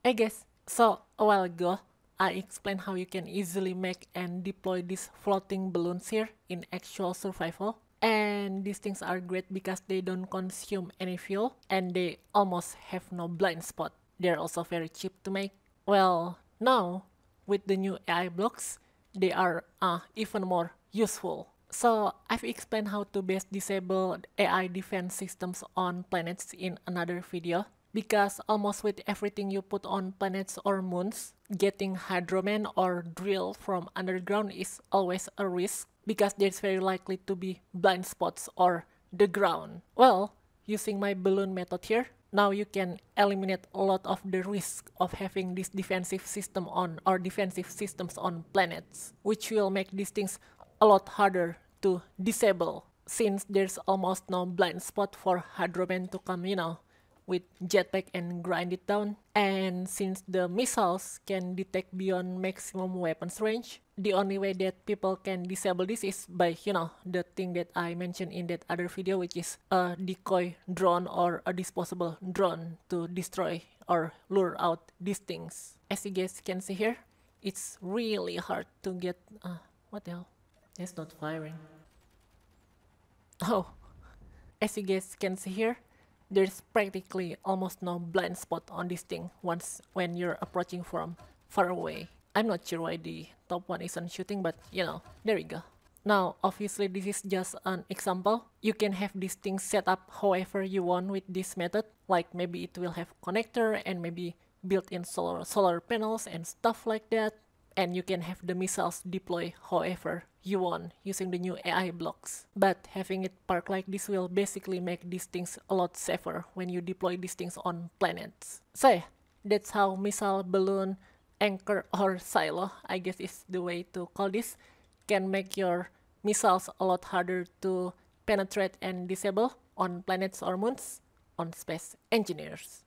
I guess, so a while ago, I explained how you can easily make and deploy these floating balloons here in actual survival. And these things are great because they don't consume any fuel and they almost have no blind spot. They're also very cheap to make. Well, now, with the new AI blocks, they are even more useful. So I've explained how to best disable AI defense systems on planets in another video. Because almost with everything you put on planets or moons, getting hydroman or drill from underground is always a risk because there's very likely to be blind spots or the ground. Well, using my balloon method here, now you can eliminate a lot of the risk of having this defensive system on or defensive systems on planets, which will make these things a lot harder to disable since there's almost no blind spot for hydroman to come, with jetpack and grind it down. And since the missiles can detect beyond maximum weapons range, the only way that people can disable this is by, the thing that I mentioned in that other video, which is a decoy drone or a disposable drone to destroy or lure out these things. As you guys can see here, it's really hard to get, what the hell? It's not firing. Oh, as you guys can see here, there's practically almost no blind spot on this thing when you're approaching from far away. I'm not sure why the top one isn't shooting, but there we go. Now, obviously this is just an example. You can have this thing set up however you want with this method. Like maybe it will have connector and maybe built-in solar panels and stuff like that. And you can have the missiles deploy however you want using the new AI blocks. But having it parked like this will basically make these things a lot safer when you deploy these things on planets. So yeah, that's how missile, balloon, anchor or silo, I guess is the way to call this, can make your missiles a lot harder to penetrate and disable on planets or moons on Space Engineers.